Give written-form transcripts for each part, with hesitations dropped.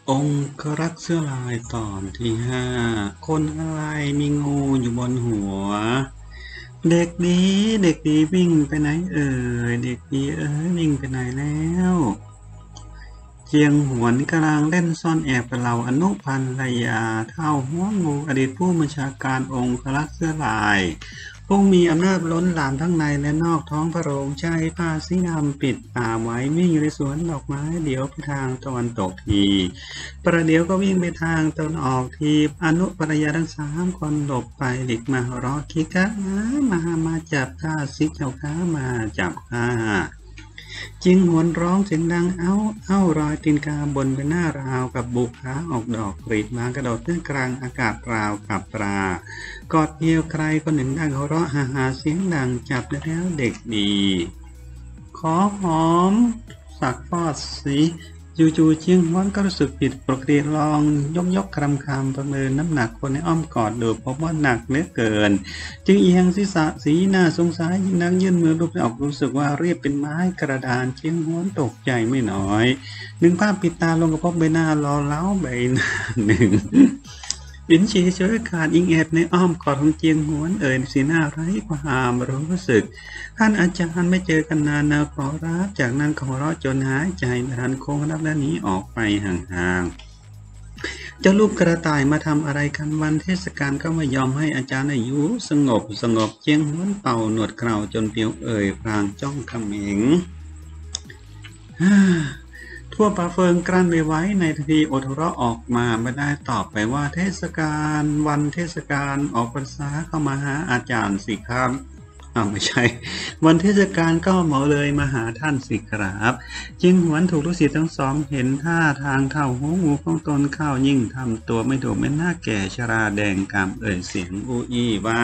องครักษ์เสื้อลายตอนที่ห้าคนอะไรมีงูอยู่บนหัวเด็กดีเด็กดีวิ่งไปไหนเอ่ยเด็กดีวิ่งไปไหนแล้วเจียงหวนกำลังเล่นซ่อนแอบกับเหล่าอนุพันรยาเท่าหัวงูอดีตผู้บัญชาการองครักษ์เสื้อลายผู้มีอำนาจล้นหลามทั้งในและนอกท้องพระโรงใช้ผ้าสีดำปิดป่าไว้วิ่งอยู่ในสวนดอกไม้เดี๋ยวไปทางตะวันตกทีประเดี๋ยวก็วิ่งไปทางตะวันออกทีอนุภรยาทั้ง3 คนหลบไปหลีกมาร้องคิกะมาจับข้าสิเจ้าข้ามาจับข้าจิงหวนร้องเสียงดังเอ้ารอยตีนกาบนไปหน้าราวกับบุกขาออกดอกกรีดมากระโดดขึ้นกลางอากาศราวกับปลากอดเดียวใครคนหนึ่งดังหัวเราะฮาเสียงดังจับได้แล้วเด็กดีขอหอมสักฟอดสิจู่ๆเชียงฮ้อนก็รู้สึกผิดปกติลองยกคำประเมินน้ำหนักคนในอ้อมกอดดูพบว่าหนักเหลือเกินจึงเอียงศีรษะสีหน้าสงสัยยิ่งนักยื่นมือรูปออกรู้สึกว่าเรียบเป็นไม้กระดานเชียงฮ้อนตกใจไม่น้อยดึงผ้าปิดตาลงกระพบใบหน้ารอเล้าใบหน้าหนึ่งอินชีช่วยขาดอิงแอบในอ้อมกอดของเจียงหวนสีหน้าไร้ความรู้สึกท่านอาจารย์ไม่เจอกันนานนะขอรับจากนั้นขอร้องจนหายใจไม่ทันคงรับและหนีออกไปห่างๆเจ้าลูกกระต่ายมาทำอะไรกันวันเทศกาลก็ไม่ยอมให้อาจารย์อายุสงบเจียงหวนเป่าหนวดเคราจนเปียวพลางจ้องเขม็งทั่วป่าเฟิงกลั้นไม่ไว้ในทันทีอดหัวเราะออกมาไม่ได้ตอบไปว่าวันเทศกาลออกพรรษาเข้ามาหาอาจารย์สิครับไม่ใช่วันเทศกาลก็เหมาเลยมาหาท่านสิครับจิงหวนถูกลูกศิษย์ทั้งสองเห็นท่าทางเท่าหัวงูของตนเข้ายิ่งทำตัวไม่ถูกเป็นหน้าแก่ชราแดงกำเสียงอู้อี้ว่า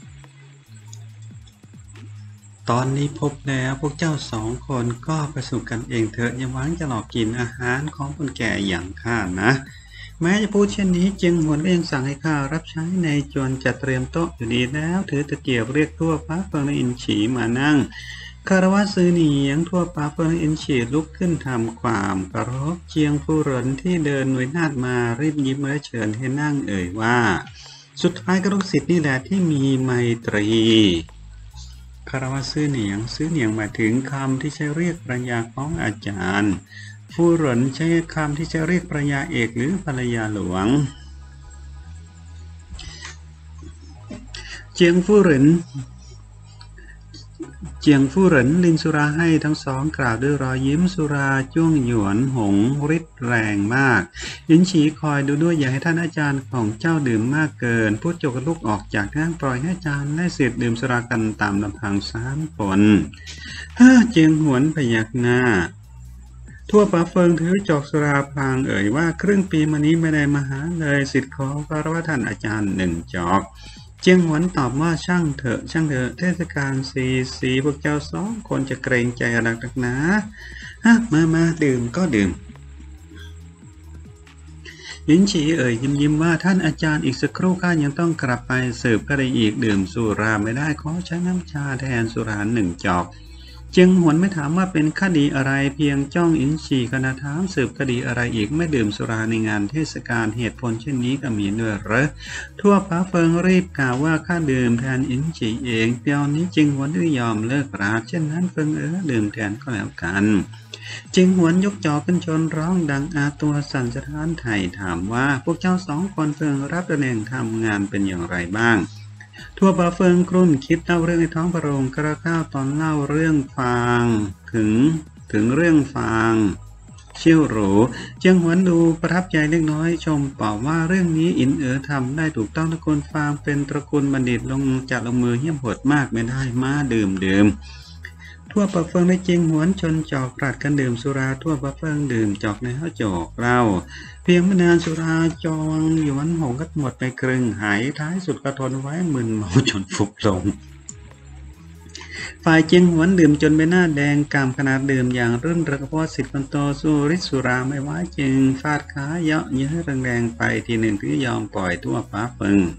ตอนนี้พบแล้วพวกเจ้า2 คนก็ไปสู่กันเองเถอะอย่าหวังจะหลอกกินอาหารของคนแก่อย่างข้านะแม้จะพูดเช่นนี้เจียงหวนก็ยังสั่งให้ข้ารับใช้ในจวนจัดเตรียมโต๊ะอยู่ดีแล้วถือตะเกียบเรียกทั่วฟ้าเฟิงและอินฉีมานั่งคารวะซื้อเหนียงทั่วฟ้าเฟิงและอินฉีลุกขึ้นทำความเคารพเจียงผู้เหรินที่เดินหน่วยนาฏมารีบยิ้มและเชิญให้นั่งว่าสุดท้ายก็ลูกศิษย์นี่แหละที่มีไมตรีคารวะซื้อเหนียงหมายถึงคำที่ใช้เรียกภรรยาของอาจารย์ผู้เหรินใช้คำที่จะเรียกภรรยาเอกหรือภรรยาหลวงเจียงฟู่เหรินลินสุราให้ทั้งสองกล่าวด้วยรอยยิ้มสุราจ้วงหยวนหงฤทธิ์แรงมากยินฉีคอยดูด้วยอย่าให้ท่านอาจารย์ของเจ้าดื่มมากเกินพูดจบลุกออกจากนั่งปล่อยให้อาจารย์และศิษย์ดื่มสุรากันตามลำพัง3 คนเจียงหวนพยักหน้าทั่วป่าเฟิงถือจอกสุราพลางว่าครึ่งปีมานี้ไม่ได้มาหาเลยศิษย์ขอคารวะท่านอาจารย์1 จอกเจียงหวนตอบว่าช่างเถอะเทศกาลสีพวกเจ้า2 คนจะเกรงใจอะไรนักหนามาดื่มก็ดื่มยินฉียิ้มว่าท่านอาจารย์อีกสักครู่ข้ายังต้องกลับไปสืบก็ได้อีกดื่มสุราไม่ได้ขอใช้น้ำชาแทนสุรา1 จอกเจียงหวนไม่ถามว่าเป็นคดีอะไรเพียงจ้องอินฉีคณะถามสืบคดีอะไรอีกไม่ดื่มสุราในงานเทศกาลเหตุผลเช่นนี้ก็มีด้วยเหรอทั่วฟ้าเฟิงรีบกล่าวว่าข้าดื่มแทนอินฉีเองเดี๋ยวนี้เจียงหวนได้ยอมเลิกราเช่นนั้นเฟิงดื่มแทนก็แล้วกันเจียงหวนยกจอขึ้นชนร้องดังอาตัวสั่นสะท้านไถ่ถามว่าพวกเจ้า2 คนเฟิงรับตำแหน่งทำงานเป็นอย่างไรบ้างทั่วป่าเฟิงกรุ่นคิดเล่าเรื่องในท้องพระโรงกระข้าวตอนเล่าเรื่องฟางถึงเรื่องฟางเชี่ยวหรูเจียงหวนดูประทับใจเล็กน้อยชมเป่าว่าเรื่องนี้อินทำได้ถูกต้องตระกูลฟางเป็นตระกูลบัณฑิตลงมือเหี้ยมโหดมากไม่ได้มาดื่มทั่วป่าเฟิงได้เจียงหวนชนจอกรัดกันดื่มสุราทั่วป่าเฟิงดื่มจอกในห้าจอกเหล้าเพียงไม่นานสุราจองหยวนหงก็หมดไปครึ่งหายท้ายสุดก็ทนไว้มึนเมาจนฟุบลงฝ่ายเจียงหวนดื่มจนใบหน้าแดงกำขนาดดื่มอย่างรื่นเริงเพราะศิษย์คนโตสู้ฤทธิ์สุราไม่ไหวจึงฟาดขาเยาะเย้ยแรงไปทีหนึ่งถึงยอมปล่อยทั่วฟ้าเฟิง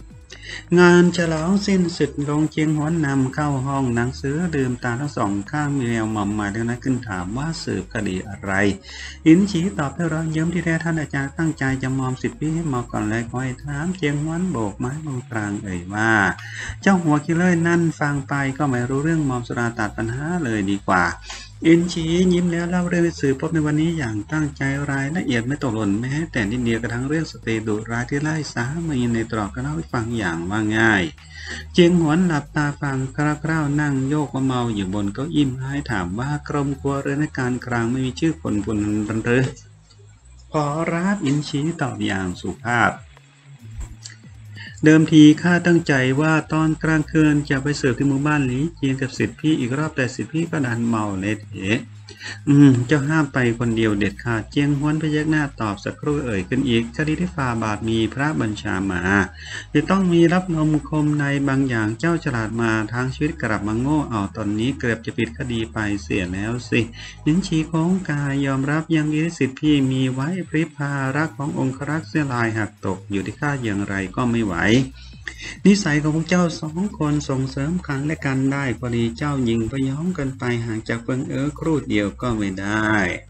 งานฉลองสิ้นสุดลงเชียงหวนนำเข้าห้องหนังสือดื่มตาทั้งสองข้างมีแววหม่อมหมายดังนั้นขึ้นถามว่าสืบคดีอะไรอินฉีตอบด้วยรอยยิ้มที่แท้ท่านอาจารย์ตั้งใจจะมอม10 ปีให้หมอก่อนเลยคอยถามเชียงหวนโบกไม้มองกลางเอ่ยว่าเจ้าหัวคิดเลยนั่นฟังไปก็ไม่รู้เรื่องมอมสุราตัดปัญหาเลยดีกว่าอินฉียิ้มแล้วเล่าเรื่องสื่อพบในวันนี้อย่างตั้งใจรายละเอียดไม่ตกหล่นแม้แต่นิดเดียวกระทั่งเรื่องสตรีดุร้ายที่ไล่สามีในตรอกก็เล่าให้ฟังอย่างว่าง่ายเจียงหวนหลับตาฟังคร่าวๆนั่งโยกเมาอยู่บนเก้าอี้ไม้ถามว่ากรมครัวเรือนการกลางไม่มีชื่อคนบุญบันเรอขอรับอินฉีตอบอย่างสุภาพเดิมทีข้าตั้งใจว่าตอนกลางคืนจะไปเสิร์ฟที่หมู่บ้านหลีเจียงกับศิษย์พี่อีกรอบแต่ศิษย์พี่ก็ดันเมาเละเทะเจ้าห้ามไปคนเดียวเด็ดขาดเจียงหวนพยักหน้าตอบสักครู่เอ่ยขึ้นอีกคดีที่ฝ่าบาทมีพระบัญชามาจะต้องมีรับนมคมในบางอย่างเจ้าฉลาดมาทางชีวิตกลับมาโง่เอาตอนนี้เกือบจะปิดคดีไปเสียแล้วสินินชีโค้งกายยอมรับยังอิสิทธิ์พี่มีไว้พริพารักขององครักษ์เสียลายหักตกอยู่ที่ข้าอย่างไรก็ไม่ไหวนิสัยของพวกเจ้าสองคนส่งเสริมกันและกันได้พอดีเจ้ายิงไปย้อมกันไปห่างจากเฟิงครู่เดียวก็ไม่ได้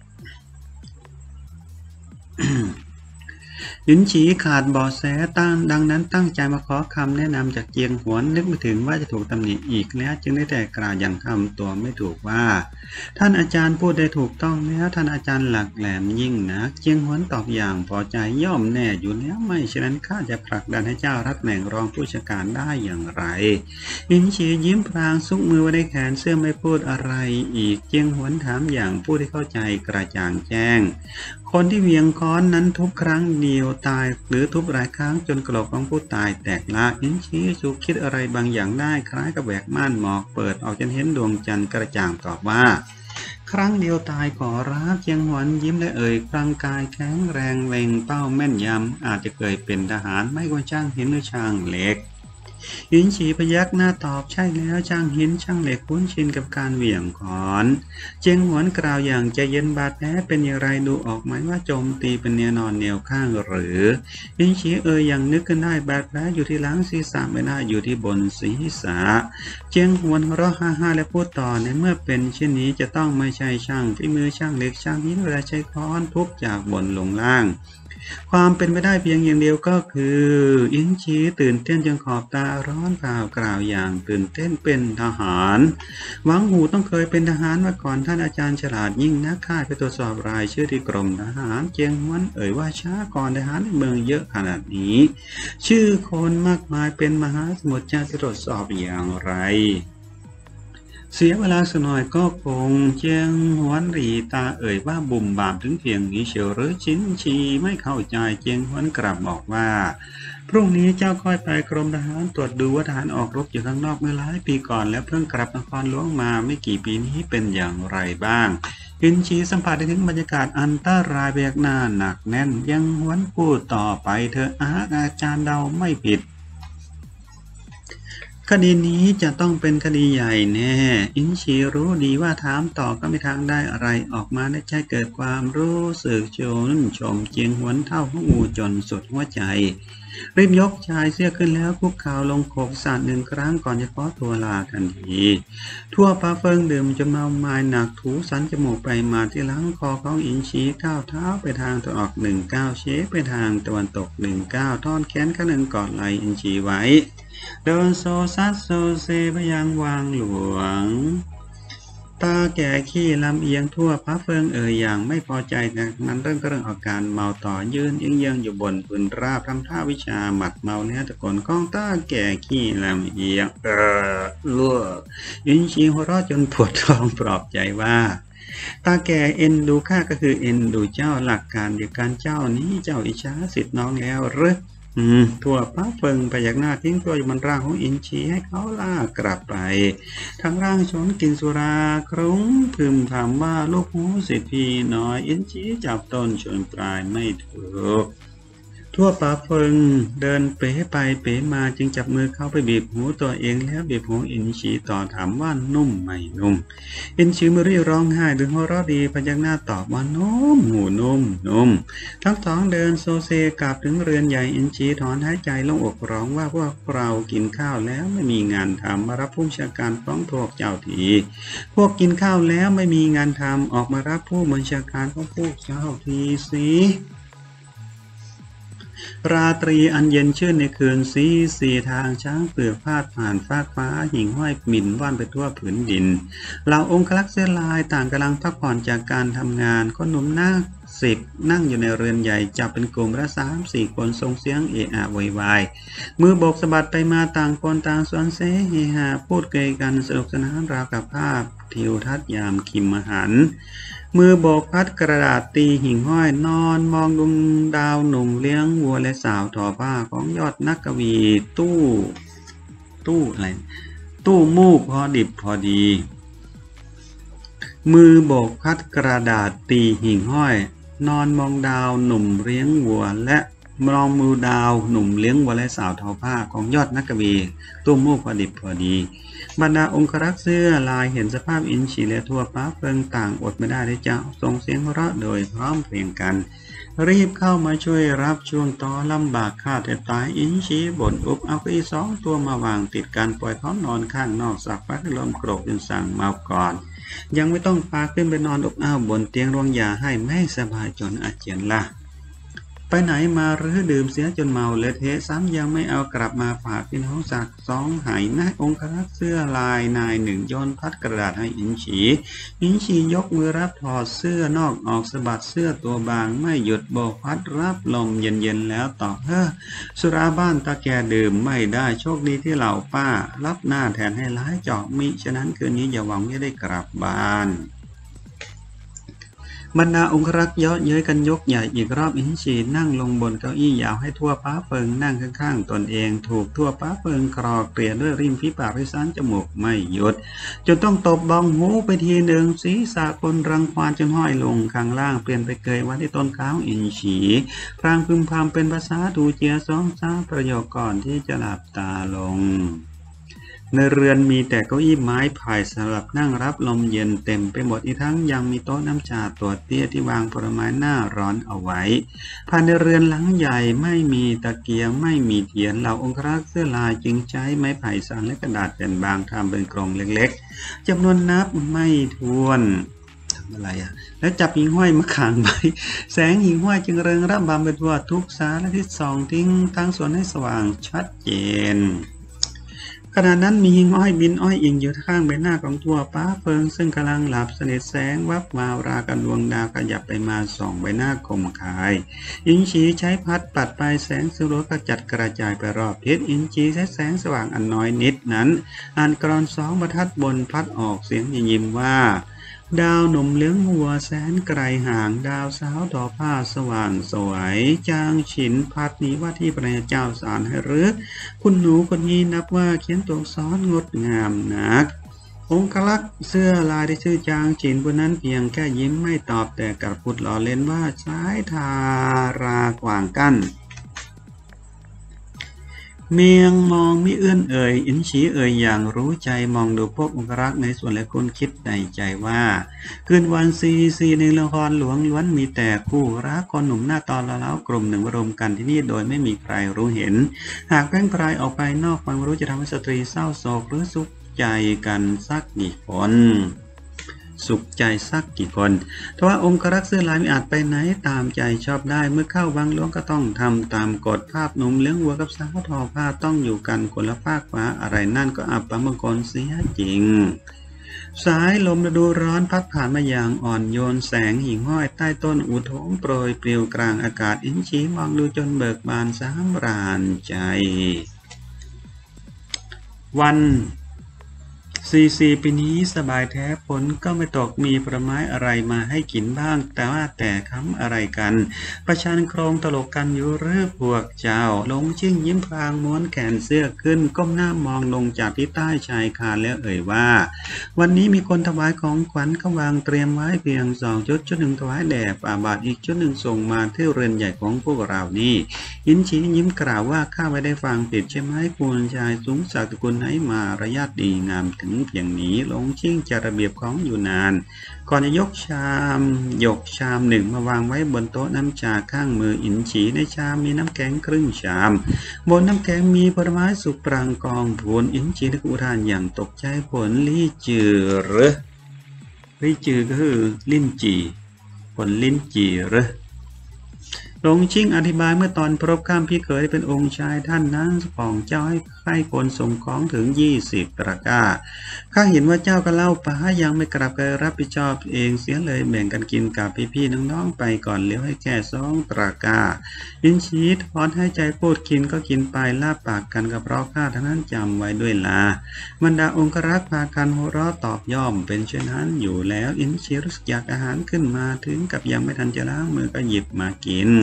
หยุนฉีขาดเบาะแสดังนั้นตั้งใจมาขอคำแนะนำจากเจียงหวนนึกไม่ถึงว่าจะถูกตำหนิอีกแล้วจึงได้แต่กล่าวอย่างทำตัวไม่ถูกว่าท่านอาจารย์พูดได้ถูกต้องแล้วท่านอาจารย์หลักแหลมยิ่งนะเจียงหวนตอบอย่างพอใจย่อมแน่อยู่แล้วไม่ฉะนั้นข้าจะผลักดันให้เจ้ารับตำแหน่งรองผู้จัดการได้อย่างไรหยุนฉียิ้มพลางซุกมือไว้ในแขนเสื้อไม่พูดอะไรอีกเจียงหวนถามอย่างผู้ที่เข้าใจกระจ่างแจ้งคนที่เวียงค้อนนั้นทุบครั้งเดียวตายหรือทุบหลายครั้งจนกระโหลกของผู้ตายแตกละอินชีสุคิดอะไรบางอย่างได้คล้ายกับแหวกม่านหมอกเปิดออกจนเห็นดวงจันทร์กระจ่างตอบว่าครั้งเดียวตายขอรับเจียงหวนยิ้มและเอ่ยร่างกายแข็งแรงเล็งเป้าแม่นยำอาจจะเคยเป็นทหารไม่ว่าช่างหินหรือช่างเหล็กหินฉีพยักหน้าตอบใช่แล้วช่างหินช่างเหล็กคุ้นชินกับการเหวี่ยงค้อนเจียงหวนกล่าวอย่างใจเย็นบาดแผลเป็นอย่างไรดูออกไหมว่าโจมตีเป็นแนวนอนแนวข้างหรือหินฉีอย่างนึกขึ้นได้บาดแผลอยู่ที่หลังศีรษะไม่น่าอยู่ที่บนศีรษะเจียงหวนร้องฮ่าและพูดต่อในเมื่อเป็นเช่นนี้จะต้องไม่ใช่ช่างฝีมือช่างเหล็กช่างหินเวลาใช้ค้อนทุบจากบนลงล่างความเป็นไปได้เพียงอย่างเดียวก็คืออินชีตื่นเต้นจนขอบตาร้อนเปล่ากล่าวอย่างตื่นเต้นเป็นทหารหวังหูต้องเคยเป็นทหารมาก่อนท่านอาจารย์ฉลาดยิ่งนักข้าไปตรวจสอบรายชื่อที่กรมทหารเจียงหวนว่าช้าก่อนทหารในเมืองเยอะขนาดนี้ชื่อคนมากมายเป็นมหาสมุทรจะตรวจสอบอย่างไรเสียเวลาสักหน่อยก็คงเจียงหวนหลีตาว่าบุ่มบามถึงเพียงนี้เชียวหรือชินชีไม่เข้าใจเจียงหวนกลับบอกว่าพรุ่งนี้เจ้าค่อยไปกรมทหารตรวจดูว่าทหารออกรบอยู่ข้างนอกเมื่อหลายปีก่อนแล้วเพิ่งกลับนครหลวงมาไม่กี่ปีนี้เป็นอย่างไรบ้างชินชีสัมผัสได้ถึงบรรยากาศอันตรายแบกหน้าหนักแน่นยังหวนพูดต่อไปเธออาจารย์เดาไม่ผิดคดีนี้จะต้องเป็นคดีใหญ่แน่อินชีรู้ดีว่าถามต่อก็ไม่ทางได้อะไรออกมาได้ใช่เกิดความรู้สึกชมเจียงหวนเท่าหัวงูจนสุดหัวใจรีบยกชายเสื้อขึ้นแล้วคุกเข่าลงโขกสาด1 ครั้งก่อนจะขอตัวลาทันทีทั่วปาเฟิงดื่มจนเมาไม้หนักถูสันจมูกไปมาที่หลังคอของอินชีก้าวเท้าไปทางตะวันออก1 ก้าวเชไปทางตะวันตก1 ก้าวท่อนแขนข้างหนึ่งกอดไหล่อินชีไว้เดินโซซัดโซเซไปยังวางหลวงตาแก่ขี้ลำเอียงทั่วพระเฟิงอย่างไม่พอใจจากนั้นเรื่องอาการเมาต่อยืนเอียงอยู่บนพื้นราบทำท่าวิชาหมัดเมาแล้วตะโกนก้องตาแก่ขี้ลำเอียงลั่วยินชีหัวเราะจนปวดท้องปลอบใจว่าตาแก่เอ็นดูข้าก็คือเอ็นดูเจ้าหลักการเดียวกันเจ้านี้เจ้าอิจฉาสิทธิ์น้องแล้วหรือทั่วพระเฟิงพยักหน้าทิ้งตัวอยู่บนร่างของอินชีให้เขาลากกลับไปทั้งร่างชนกินสุราครุ้งพึมพำว่าลูกหูสิทธิ์พี่น้อยอินชีจับต้นชนปลายไม่ถูกทั่วป่าเฟิงเดินเป๋ไปเป๋มาจึงจับมือเข้าไปบีบหูตัวเองแล้วบีบหูอินชีต่อถามว่านุ่มไม่นุ่มอินชีไม่รีร้องไห้หรือหัวเราะดีพยักหน้าตอบว่านุ่มหูนุ่มนุ่มทั้งสองเดินโซเซกลับถึงเรือนใหญ่อินชีถอนหายใจลงอกร้องว่าพวกเรากินข้าวแล้วไม่มีงานทำมารับผู้บัญชาการฟ้องพวกเจ้าทีพวกกินข้าวแล้วไม่มีงานทำออกมารับผู้บัญชาการของพวกเจ้าทีสิราตรีอันเย็นชื่นในคืนสีทางช้างเปลือกพาดผ่านฟากฟ้าหิ่งห้อยหมิ่นว่านไปทั่วผืนดินเหล่าองครักษ์เสื้อลายต่างกำลังพักผ่อนจากการทำงานคนหนุ่มหน้า10นั่งอยู่ในเรือนใหญ่จับเป็นกลุ่มละ3-4 คนส่งเสียงเอะอะโวยวายมือโบกสะบัดไปมาต่างคนต่างสวนเสเฮฮาพูดเกยกันสนุกสนานราวกับภาพทิวทัศน์ยามคิมหันมือโบกพัดกระดาษตีหิ่งห้อยนอนมองดวงดาวหนุ่มเลี้ยงวัวและสาวทอผ้าของยอดนักกวีตู้อะไรตู้มูกพอดิบพอดีมือโบกพัดกระดาษตีหิ่งห้อยนอนมองดาวหนุ่มเลี้ยงวัวและมองมือดาวหนุ่มเลี้ยงวัวและสาวทอผ้าของยอดนักกวีตู้มูกพอดิบพอดีบรรดาองครักษ์เสื้อลายเห็นสภาพอินชีและทั่วป้าเฟิงต่างอดไม่ได้ที่จะส่งเสียงหัวเราะโดยพร้อมเพรียงกันรีบเข้ามาช่วยรับช่วงต่อลำบากฆ่าแทบตายอินชีบ่นอุบเอาเก้าอี้2 ตัวมาวางติดกันปล่อยเขานอนข้างนอกสักพักลมโกรกจนสั่งเมาก่อนยังไม่ต้องพาขึ้นไปนอนอบอ้าวบนเตียงรวงยาให้ไม่สบายจนอาเจียนละไปไหนมาหรือดื่มเสียจนเมาเละเทะซ้ำยังไม่เอากลับมาฝากพี่น้องสัก2 หายนายองครักษ์เสื้อลายนาย1โยนพัดกระดาษให้อินชียกมือรับถอดเสื้อนอกออกสะบัดเสื้อตัวบางไม่หยุดโบกพัดรับลมเย็นๆแล้วตอบสุราบ้านตาแกดื่มไม่ได้โชคดีที่เหล่าป้ารับหน้าแทนให้ร้ายเจาะมิฉะนั้นคืนนี้อย่าหวังว่าจะได้กลับบ้านบรรดาองครักษ์เยาะเย้ยกันยกใหญ่อีกรอบอินชีนั่งลงบนเก้าอี้ยาวให้ทั่วป้าเฟิงนั่งข้างๆตนเองถูกทั่วป้าเฟิงกรอกเกลี่ยด้วยริมฝีปากริ้นจมูกไม่หยุดจนต้องตบบ้องหูไปทีหนึ่งศีรษะคนรังควานจนห้อยลงข้างล่างเปลี่ยนไปเกยไว้ที่ต้นขาอินชีพรางพึมพำเป็นภาษาดูเจีย2-3 ประโยคก่อนที่จะหลับตาลงในเรือนมีแต่เก้าอี้ไม้ไผ่สำหรับนั่งรับลมเย็นเต็มไปหมดอีกทั้งยังมีโต๊ะน้ำชาตัวเตี้ยที่วางผลไม้หน้าร้อนเอาไว้ภายในเรือนหลังใหญ่ไม่มีตะเกียงไม่มีเทียนเหล่าองครักษ์เสื้อลายจึงใช้ไม้ไผ่สันและกระดาษแผ่นบางทำเป็นกรงเล็กๆจำนวนนับไม่ถ้วนอะไรแล้วจับหิ่งห้อยมาขังไว้แสงหิ่งห้อยจึงเริงระบำไปทั่วทุกสารทิศส่องทิ้งทั้งสวนให้สว่างชัดเจนขณะนั้นมีหิ่งห้อยบินอ้อยอิงอยู่ข้างใบหน้าของทั่วป้าเฟิงซึ่งกำลังหลับสนิทแสงวับวาวรากันดวงดาวขยับไปมาส่องใบหน้าคมคายอินชีใช้พัดปัดไปแสงสลัวกระจัดกระจายไปรอบทิศอินชีใช้แสงสว่างอันน้อยนิดนั้นอ่านกลอน2 บรรทัดบนพัดออกเสียงยิ้มว่าดาวหนุ่มเลี้ยงวัวแสนไกลห่างดาวสาวทอผ้าสว่างสวยจางฉินพัดนี้ว่าที่พระเจ้าสอนให้หรือคุณหนูคนนี้นับว่าเขียนตัวสอนงดงามนักองครักษ์เสื้อลายที่ชื่อจางฉินผู้นั้นเพียงแค่ยิ้มไม่ตอบแต่กลับพูดล้อเล่นว่าสายทารากว่างกั้นเมียงมองมิเอื้อนเอ่ยอินชีเอ่ยอย่างรู้ใจมองดูพวกองครักษ์ในส่วนและคนคิดในใจว่าคืนวันซีในละครหลวงล้วนมีแต่คู่รักคนหนุ่มหน้าตาละเล้ากลุ่มหนึ่งรวมกันที่นี่โดยไม่มีใครรู้เห็นหากแพร่งพรายออกไปนอกความรู้จะทำให้สตรีเศร้าโศกหรือสุขใจกันสักกี่คนสุขใจสักกี่คนทว่าองครักษ์เสื้อลายไม่อาจไปไหนตามใจชอบได้เมื่อเข้าวังหลวงก็ต้องทำตามกฎภาพหนุ่มเลี้ยงวัวกับสาวทอผ้าต้องอยู่กันคนละภาคฟ้าอะไรนั่นก็อับประมงคลเสียจริงสายลมฤดูร้อนพัดผ่านมาอย่างอ่อนโยนแสงหิ่งห้อยใต้ต้นอุทงโปรยปลิวกลางอากาศอินชีมองดูจนเบิกบานสำราญใจวัน 4 ปีนี้สบายแท้ฝนก็ไม่ตกมีผลไม้อะไรมาให้กินบ้างแต่คำอะไรกันประชันโครงตลกกันอยู่หรือพวกเจ้าลงชิ่งยิ้มพลางม้วนแขนเสื้อขึ้นก้มหน้ามองลงจากที่ใต้ชายคาแล้วเอ่ยว่าวันนี้มีคนถวายของขวัญเขาวางเตรียมไว้เพียง2 ชุดหนึ่งถวายแด่ฝ่าบาทอีกชุดหนึ่งส่งมาที่เรือนใหญ่ของพวกเรานี่ยินชี้ยิ้มกล่าวว่าข้าไม่ได้ฟังผิดใช่ไหมคุณชายสูงศักดิ์ตระกูลไหนมารยาทดีงามถึงเพียงนี้ลงชิ่งจัดระเบียบของอยู่นานก่อนจะยกชามหนึ่งมาวางไว้บนโต๊ะน้ำชาข้างมืออินฉีในชามมีน้ำแกงครึ่งชามบนน้ำแกงมีผลไม้สุกปรางกองผลอินฉีนึกอุทานอย่างตกใจผลลี่จือหรือลี่จือก็คือลิ้นจี่ผลลิ้นจี่หรือหลงชิ่งอธิบายเมื่อตอนพบข้ามพี่เขยเป็นองค์ชายท่านนั้นของเจ้าให้คนส่งของถึง20 ตะกร้าข้าเห็นว่าเจ้าก็เล่าป้ายังไม่กลับไปรับผิดชอบเองเสียเลยแบ่งกันกินกับพี่ๆน้องๆไปก่อนเลี้ยวให้แค่2 ตะกร้ายินชีถอนให้ใจพูดกินก็กินไปลาบปากกันกับเพราะข้าทั้งนั้นจำไว้ด้วยล่ะบรรดาองครักษ์พากันหัวเราะตอบย่อมเป็นเช่นนั้นอยู่แล้วอินชีรู้สึกอยากอาหารขึ้นมาถึงกับยังไม่ทันจะล้างมือก็หยิบมากิน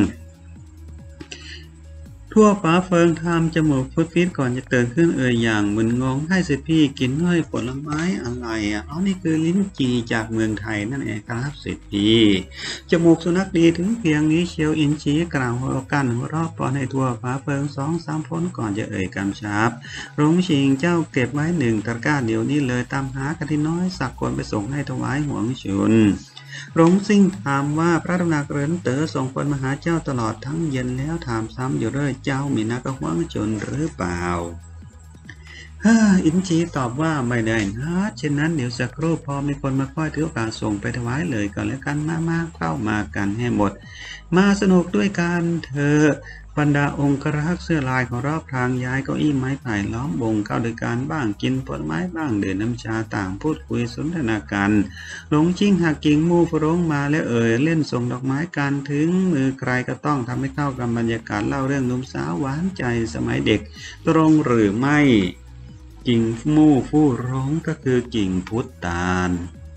ทั่วฟ้าเฟิงทำจมูกฟุดฟิตก่อนจะตื่นขึ้นอย่างมึนงงให้สิพี่กินด้วยผลไม้อะไรนี่คือลิ้นจี่จากเมืองไทยนั่นเองครับสิพี่จมูกสุนัขดีถึงเพียงนี้เชียวอินชีกล่าวหัวกันหัวรอบปอนให้ทั่วฟ้าเฟิง2-3 พ้นก่อนจะกำชับรงชิงเจ้าเก็บไว้1 ตะกร้าเดี๋ยวนี้เลยตามหากะทิน้อยสักคนไปส่งให้ถวายหวงชุนรงซิ่งถามว่าพระตำหนักเรินเต๋อส่งคนมาหาเจ้าตลอดทั้งเย็นแล้วถามซ้ำอยู่เรื่อยเจ้ามีนักหวงชนหรือเปล่าอินชีตอบว่าไม่ได้นะเช่นนั้นเดี๋ยวสักครู่พอมีคนมาค่อยถือโอกาสส่งไปถวายเลยก่อนแล้วกันมาเข้ามากันให้หมดมาสนุกด้วยกันเถอะบรรดาองครักษ์เสื้อลายของรอบทางย้ายเก้าอี้ไม้ไผ่ล้อมวงเข้าด้วยการบ้างกินผลไม้บ้างดื่มน้ำชาต่างพูดคุยสนทนากันหลงชิ่งหักกิ่งมูฟรงมาแล้วเล่นส่งดอกไม้กันถึงมือใครก็ต้องทำให้เข้ากับบรรยากาศเล่าเรื่องหนุ่มสาวหวานใจสมัยเด็กตรงหรือไม่กิ่งมูฟู่ร้องก็คือกิ่งพุทธาล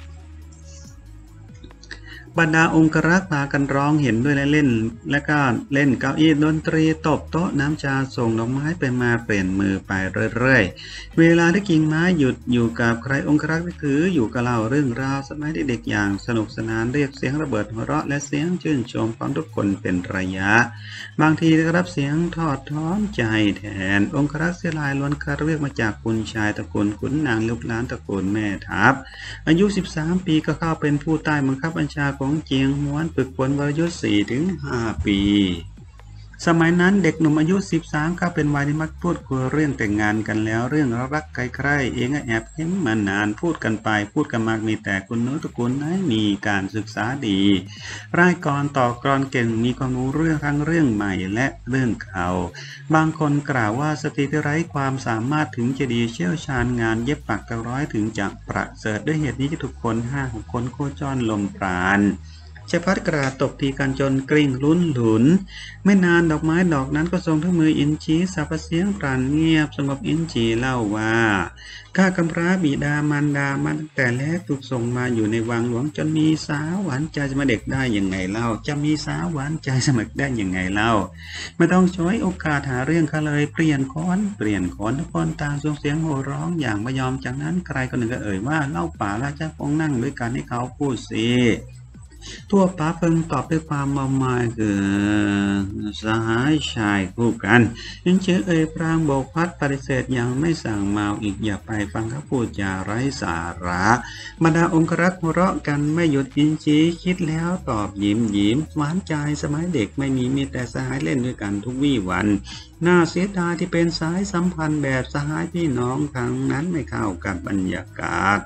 บรรดาองครักษ์พากันร้องเห็นด้วยและก็เล่นเก้าอี้ดนตรีตบโต๊ะน้ำชาส่งดอกไม้ไปมาเปลี่ยนมือไปเรื่อยๆเวลาที่กิ่งไม้หยุดอยู่กับใครองครักษ์ก็คืออยู่กับเล่าเรื่องราวสมัยเด็กๆอย่างสนุกสนานเรียกเสียงระเบิดหัวเราะและเสียงชื่นชมของทุกคนเป็นระยะบางทีได้รับเสียงทอดท้อนใจแทนองครักษ์เสียลายล้วนคัดเลือกมาจากคุณชายตระกูลขุนนางลูกหลานตระกูลแม่ทัพอายุ13 ปีก็เข้าเป็นผู้ใต้บังคับบัญชาของเจียงม้วนฝึกฝนวรยุทธ์4-5 ปีสมัยนั้นเด็กหนุ่มอายุ13ก็เป็นวัยที่มักพูดคุยเรื่องแต่งงานกันแล้วเรื่องรักใครๆเองก็แอบเห็นมานานพูดกันไปพูดกันมากมีแต่คุณนู้ตระกูลนั้นมีการศึกษาดีรายกรต่อกรเก่งมีความรู้เรื่องทั้งเรื่องใหม่และเรื่องเก่าบางคนกล่าวว่าสตรีที่ไร้ความสามารถถึงจะดีเชี่ยวชาญงานเย็บปักตะร้อยถึงจะประเสริฐด้วยเหตุนี้ที่ทุกคน 5-6 คนโคจรลมปราณจะพัดกระตกทีกันจนกริ่งลุ้นหลุนไม่นานดอกไม้ดอกนั้นก็ทรงทั้งมืออินชีสับเสียงปราณเงียบสงบอินชีเล่าว่าข้ากำพร้าบิดามารดามาตั้งแต่แรกถูกส่งมาอยู่ในวังหลวงจนมีสาวหวานใจสมัยเด็กได้ยังไงเล่าจะมีสาวหวานใจสมัยได้ยังไงเล่าไม่ต้องช่วยโอกาสหาเรื่องเขาเลยเปลี่ยนคนทุกคนต่างส่งเสียงโห่ร้องอย่างไม่ยอมจากนั้นใครคนหนึ่งก็ว่าเล่าป่าราชาคงนั่งด้วยกันให้เขาพูดสิทั่วป้าเพิ่งตอบด้วยความเมามายคือสหายชายคู่กันยังเชื่อพรางโบกพัดปฏิเสธยังไม่สั่งเมาอีกอย่าไปฟังเขาพูดจาไร้สาระบรรดาองครักษ์หัวเราะกันไม่หยุดอินชีคิดแล้วตอบยิ้มหวานใจสมัยเด็กไม่มีแต่สหายเล่นด้วยกันทุกวี่วันน่าเสียดายที่เป็นสายสัมพันธ์แบบสหายพี่น้องครั้งนั้นไม่เข้ากับบรรยากาศ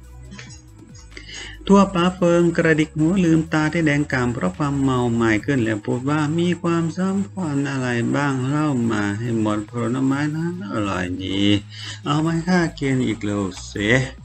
ทั่วป้าเฟิงกระดิกหัวลืมตาที่แดงกำเพราะความเมาใหม่ขึ้นแล้วพูดว่ามีความสำคัญอะไรบ้างเล่ามาให้หมดผลไม้นั้นอร่อยดีเอามาข้ากินอีกโลเส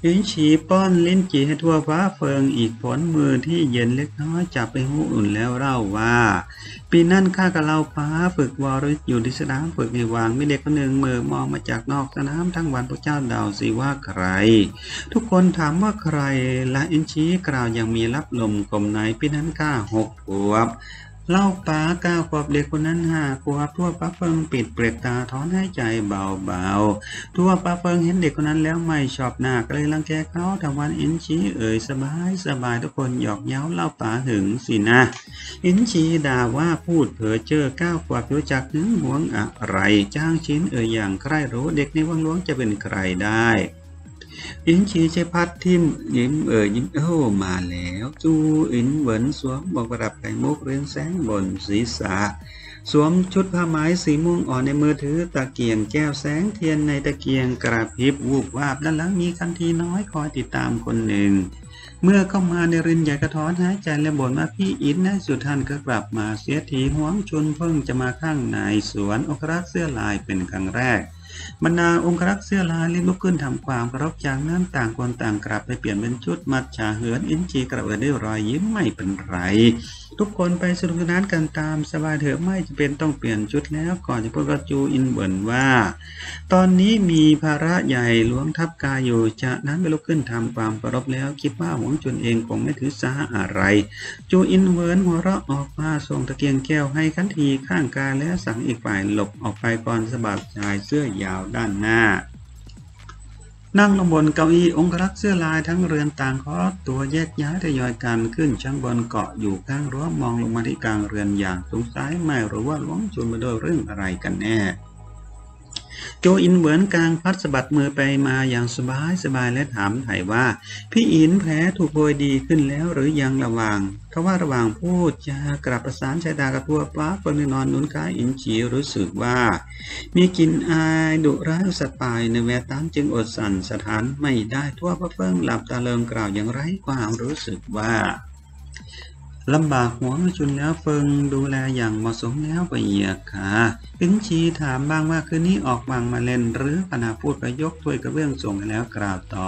ลิ้นฉี่ป้อนลิ้นจี่ให้ทั่วฟ้าเฟิงอีกผลมือที่เย็นเล็กน้อยจับไปหูอุ่นแล้วเล่าว่าปีนั้นข้ากับเราฟ้าฝึกวรยุทธ์อยู่ที่สนามฝึกในวางมีเด็กคนหนึ่งเมื่อมองมาจากนอกสนามทั้งวันพระเจ้าเดาสิว่าใครทุกคนถามว่าใครและอินชีกล่าวอย่างมีรับลมกลมในปีนั้นข้า6 ขวบเล่าป้า9 ขวบเด็กคนนั้น5 ขวบทั่วป้าเฟิงปิดเปลือกตาถอนหายใจเบาๆทั่วป้าเฟิงเห็นเด็กคนนั้นแล้วไม่ชอบหน้าก็เลยรังแกเขาทวันอินชีสบายทุกคนหยอกเย้าเล่าป้าหึงสินะอินชีด่าว่าพูดเผลอเจอ9 ขวบรู้จักหึงหวงอะไรจ้างชิ้นอย่างใครรู้เด็กในวังหลวงจะเป็นใครได้อินชีใช้พัดทิมยิ้มยิ้มมาแล้วจูอินเหวินสวมหมวกประดับไข่มุกเรืองแสงบนศีรษะสวมชุดผ้าไหมสีม่วงอ่อนในมือถือตะเกียงแก้วแสงเทียนในตะเกียงกระพริบวูบวาบด้านหลังมีคันทีน้อยคอยติดตามคนหนึ่งเมื่อเข้ามาในรินใหญ่กระท้อนหายใจและบ่นว่าพี่อินนะสุดท่านก็กลับมาเสียทีหวงชุนเพิ่งจะมาข้างในสวนองครักษ์เสื้อลายเป็นครั้งแรกบรรดาองครักษ์เสื้อลายรีบลุกขึ้นทำความเคารพจากนั้นต่างคนต่างกลับไปเปลี่ยนเป็นชุดมัดฉาเหินอินจีกระเอิดด้วยรอยยิ้มไม่เป็นไรทุกคนไปสนุกสนานกันตามสบายเถอะไม่จะเป็นต้องเปลี่ยนชุดแล้วก่อนจะพูดกับจูอินเบินว่าตอนนี้มีภาระใหญ่หลวงทับกายอยู่จากนั้นไปลุกขึ้นทำความเคารพแล้วคิดว่าหวงจุนเองคงไม่ถือสาอะไรจูอินเวินหัวเราะออกมาส่งตะเกียงแก้วให้ขันทีข้างกายและสั่งอีกฝ่ายหลบออกไปก่อนสะบัดชายเสื้อยาวด้านหน้านั่งลงบนเก้าอี้องครักษ์เสื้อลายทั้งเรือนต่างเคาะตัวแยกย้ายทยอยกันขึ้นชั้นบนเกาะอยู่ข้างรั้วมองลงมาที่กลางเรือนอย่างสงสัยไม่รู้ว่าหลวงจุนมาด้วยเรื่องอะไรกันแน่โจอินเหมือนกลางพัดสะบัดมือไปมาอย่างสบายและถามไถ่ว่าพี่อินแผลถูกโบยดีขึ้นแล้วหรือยังระหว่างพูดจากลับประสานชายดากระทั่วป้าเปิงนอนนุนกายอินจีรู้สึกว่ามีกลิ่นอายดุร้ายสัตว์ป่าในแววตาจึงอดสั่นสะท้านไม่ได้ทั่วป้าเฟิงหลับตาเลิมกล่าวอย่างไร้ความรู้สึกว่าลำบากหัวไม่ชุนแล้วเฟิงดูแลอย่างเหมาะสมแล้วไปเหยียกค่ะอินชีถามบ้างว่าคืนนี้ออกบังมาเล่นหรือปนาพูดไปยกถ้วยกระเบื้องส่งให้แล้วกล่าวต่อ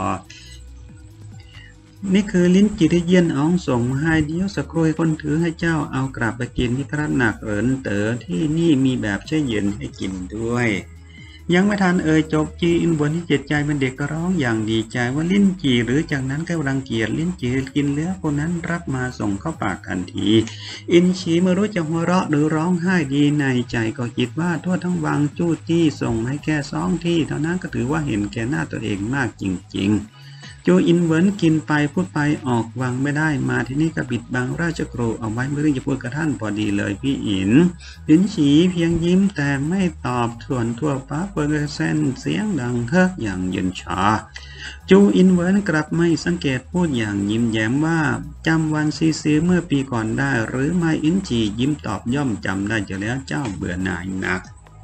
นี่คือลิ้นจีที่เยี่ยนอ๋องส่งมาให้เดี๋ยวสักครู่คนถือให้เจ้าเอากลับไปกินที่พระหนักเอินเต๋อที่นี่มีแบบแช่เย็นให้กินด้วยยังไม่ทันจบจีอินบนที่เจ็ดใจเป็นเด็กก็ร้องอย่างดีใจว่าลิ้นจีหรือจากนั้นก็รังเกียจลิ้นจีกินแล้วคนนั้นรับมาส่งเข้าปากทันทีอินชีไม่รู้จะหัวเราะหรือร้องไห้ดีในใจก็คิดว่าทั่วทั้งวังจู้จี้ส่งให้แค่2 ที่เท่านั้นก็ถือว่าเห็นแก่หน้าตัวเองมากจริงๆโจอินเหวินกินไปพูดไปออกวังไม่ได้มาที่นี่ก็ปิดบังราชครูเอาไว้ไม่รู้จะพูดกับท่านพอดีเลยพี่อินลินฉีเพียงยิ้มแต่ไม่ตอบส่วนทั่วฟ้าเปิดเส้นเสียงดังเฮิกอย่างเย็นชาโจอินเหวินกลับไม่สังเกตพูดอย่างยิ้มแย้มว่าจำวันซีเมื่อปีก่อนได้หรือไม่อินฉียิ้มตอบย่อมจำได้อยู่แล้วเจ้าเบื่อหน่ายนัก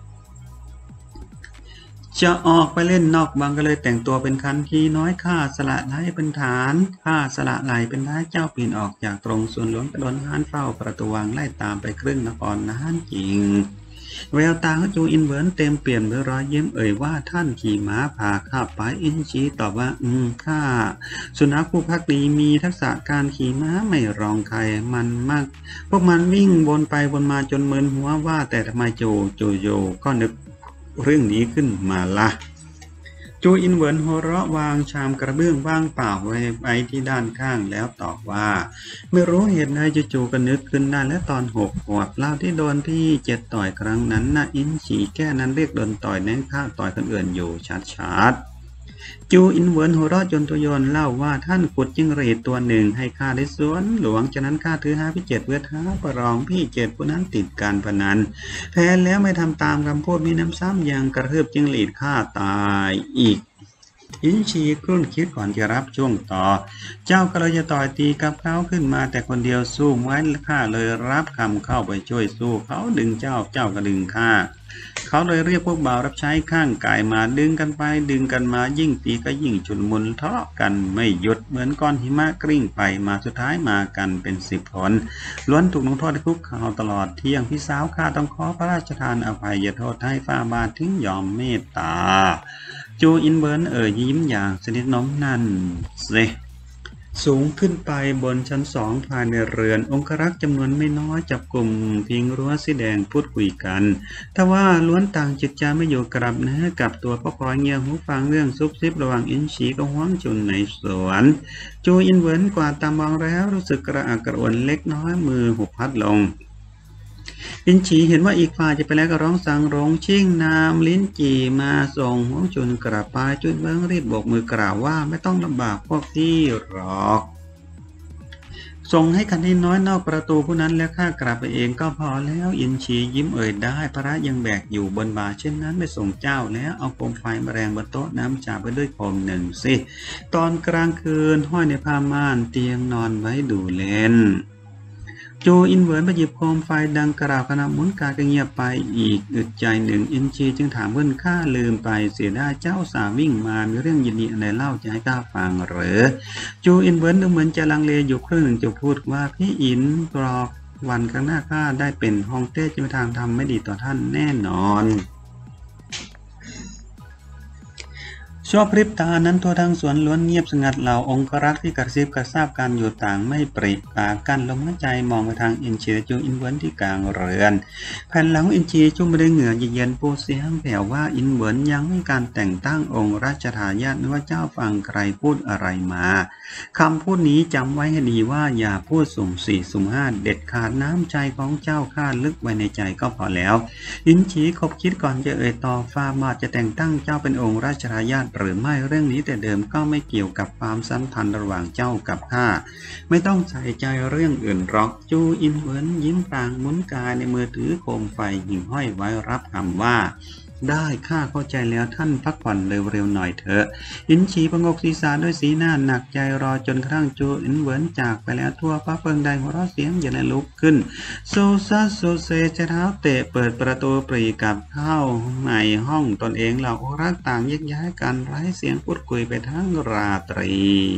จะออกไปเล่นนอกบังก็เลยแต่งตัวเป็นคันทีน้อยข้าสละไหลเป็นฐานข้าสละไหลเป็นท้ายเจ้าปีนออกจากตรงส่วนหลวงกระโดนห้านเฝ้าประตูวังไล่ตามไปครึ่งนครนานจริงแววตาของจูอินเหวินเต็มเปลี่ยนด้วยรอยยิ้มว่าท่านขี่ม้าพาข้าไปอินชีตอบว่าข้าสุนัขผู้พักดีมีทักษะการขี่ม้าไม่รองใครมันมากพวกมันวิ่งวนไปวนมาจนมึนหัวว่าแต่ทำไมโจก็นึกเรื่องนี้ขึ้นมาละจูอินเหวินหัวเราะวางชามกระเบื้องว่างเปล่าไว้ที่ด้านข้างแล้วตอบว่าไม่รู้เหตุใดจู่ๆก็นึกขึ้นได้และตอน6 ขวบเล่าที่โดนที่7ต่อยครั้งนั้นนะอินฉีแก้นั้นเรียกโดนต่อยในข้าต่อยคนอื่นอยู่ชัดจูอินเหวินหัวเราะจนตัวโยนเล่าว่าท่านขุดจิ้งหรีดตัวหนึ่งให้ข้าได้สวนหลวงจากนั้นข้าถือหาพี่7เพื่อท้าประลองพี่7ผู้นั้นติดการพนันแพ้แล้วไม่ทำตามคำพูดมีน้ำซ้ำยังกระทืบจิ้งหรีดข้าตายอีกอินชีครุ่นคิดก่อนจะรับช่วงต่อเจ้าก็เลยจะต่อยตีกับเขาขึ้นมาแต่คนเดียวสู้ไว้ข้าเลยรับคำเข้าไปช่วยสู้เขาดึงเจ้าก็ดึงข้าเขาเลยเรียกพวกบ่าวรับใช้ข้างกายมาดึงกันไปดึงกันมายิ่งตีก็ยิ่งชุลมุนทะเลาะกันไม่หยุดเหมือนก้อนหิมะกลิ้งไปมาสุดท้ายมากันเป็น10 คนล้วนถูกลงโทษคุกเข่าตลอดเที่ยงพี่สาวข้าต้องขอพระราชทานอภัยโทษให้ฝ่าบาทถึงยอมเมตตาจูอินเวิร์นยิ้มอย่างสนิทน้อมนั่นเซสูงขึ้นไปบนชั้นสองภายในเรือนองครักษ์จำนวนไม่น้อยจับกลุ่มพิงรั้วสีแดงพูดคุยกันทว่าล้วนต่างจิตใจไม่อยู่กับเนื้อกับตัวพ่อพลอยเงียหูฟังเรื่องซุบซิบระหว่างอินชีกับห้วงจุนในสวนจูอินเวิร์นกว่าตามองแล้วรู้สึกกระอักกระอ่วนเล็กน้อยมือหุบพัดลงลิ้นจีเห็นว่าอีกฝ่ายจะไปแล้วก็ร้องสั่งรงชิ่งนามลิ้นจีมาส่งห้วงจุนกระปายจุนเบิ้งรีบโบกมือกล่าวว่าไม่ต้องลำบากพวกพี่หรอกส่งให้กันให้น้อยนอกประตูผู้นั้นแล้วข้ากลับไปเองก็พอแล้วอินชียิ้มได้พระยังแบกอยู่บนบ่าเช่นนั้นไม่ส่งเจ้าแล้วเอาโคมไฟมาแรงบนโต๊ะน้ำจ่าไปด้วยโคมหนึ่งสิตอนกลางคืนห้อยในผ้าม่านเตียงนอนไว้ดูเล่นจูอินเวิร์นไปหยิบโคมไฟดังกล่าวขณะหมุนกายก็เงียบไปอีกอึดใจหนึ่งอินชีจึงถามเพื่อนข้าลืมไปเสียได้เจ้าสาวิ่งมามีเรื่องยินดีอะไรเล่าจะให้ข้าฟังหรือจูอินเวิร์นดูเหมือนจะลังเลอยู่ครึ่งหนึ่งจะพูดว่าพี่อินกรอกวันข้างหน้าข้าได้เป็นฮองเต้จะมีทางทำไม่ดีต่อท่านแน่นอนชั่วพริบตานั้นทั่วทั้งสวนล้วนเงียบสงัดเหล่าองครักษ์ที่กระซิบกระซาบกันอยู่ต่างไม่ปริปากกันลมหายใจมองไปทางอินเชียจูอินเวิร์นที่กลางเรือนแผ่นหลังอินเชียชุ่มไปด้วยเหงื่อเย็นปูเสียงแผ่วว่าอินเวิร์นยังไม่การแต่งตั้งองค์ราชทายาทไม่ว่าเจ้าฟังใครพูดอะไรมาคำพูดนี้จำไว้ให้ดีว่าอย่าพูดสุ่มสี่สุ่มห้าเด็ดขาดน้ำใจของเจ้าข้าลึกไว้ในใจก็พอแล้วอินชีคบคิดก่อนจะต่อฟ้าบาทจะแต่งตั้งเจ้าเป็นองค์ราชทายาทหรือไม่เรื่องนี้แต่เดิมก็ไม่เกี่ยวกับความสัมพันธ์ระหว่างเจ้ากับข้าไม่ต้องใส่ใจเรื่องอื่นหรอกจูอินเวิร์นยิ้มพลางหมุนกายในมือถือโคมไฟหิ่งห้อยไว้รับคำว่าได้ข้าเข้าใจแล้วท่านพักผ่อนเร็วๆหน่อยเถอะอินชีประงกศีรษะด้วยสีหน้าหนักใจรอจนกระทั่งจูอินเวิร์นจากไปแล้วทั่วพระเพิงใดหัวเราะเสียงอย่าได้ลุกขึ้นโซซัสโซเซจะเท้าเตะเปิดประตูปรีกับเข้าในห้องตนเองเหล่ารักต่างแยกย้ายกันไร้เสียงพูดคุยไปทั้งราตรี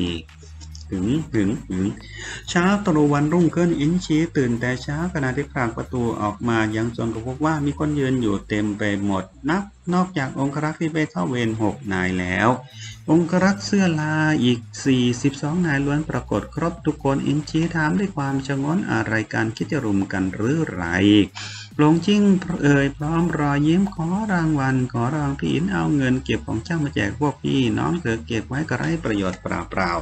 เช้าตรู่วันรุ่งขึ้นอินชีตื่นแต่เช้าขณะที่ผลักประตูออกมายังจนพบว่ามีคนยืนอยู่เต็มไปหมดนอกจากองครักษ์ที่ไปเข้าเวร6 นายแล้วองครักษ์เสื้อลายอีก42 นายล้วนปรากฏครบทุกคนอินชีถามด้วยความชงนอะไรการคิดจะรุมกันหรือไรหลงจิ้งพร้อมรอยยิ้มขอรางวัลพี่อินเอาเงินเก็บของเจ้ามาแจกพวกพี่น้องเธอเก็บไว้ก็ไร้ประโยชน์เปล่า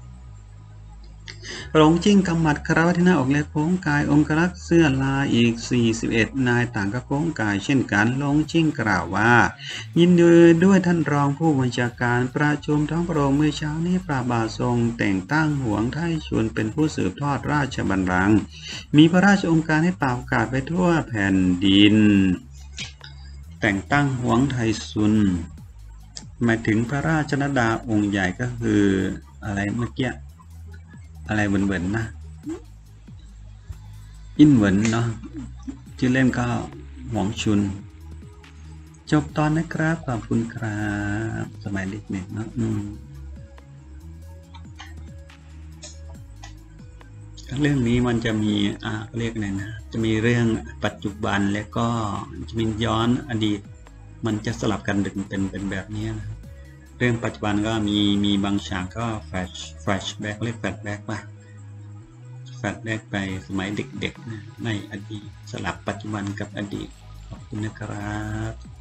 หลงจิ้งกำหมัดคราวที่หน้าอกและโค้งกายองครักษ์เสื้อลายอีก41 นายต่างก็โค้งกายเช่นกันหลงจิ้งกล่าวว่ายินดีด้วยท่านรองผู้บัญชาการประชุมท้องพระโรงเมื่อเช้านี้พระบาททรงแต่งตั้งหวงไทชวนเป็นผู้สืบทอดราชบัลลังก์มีพระราชองค์การให้ป่าประกาศไปทั่วแผ่นดินแต่งตั้งหวงไทซุนหมายถึงพระราชนดาองค์ใหญ่ก็คืออะไรเมื่อกี้อะไรเบิ่นๆนะอินเหวินเนาะชื่อเล่นก็หวงชุนจบตอนนะครับขอบคุณครับสมัยเด็กๆเนาะเรื่องนี้มันจะมีเรียกอะไรนะจะมีเรื่องปัจจุบันและก็จะมีย้อนอดีตมันจะสลับกันเป็นแบบนี้นะเรื่องปัจจุบันก็มีบางฉากก็แฟลชแบ็กเรียกแฟลชแบ็กป่ะแฟลชแบ็กไปสมัยเด็กๆในอดีตสลับปัจจุบันกับอดีตขอบคุณนะครับ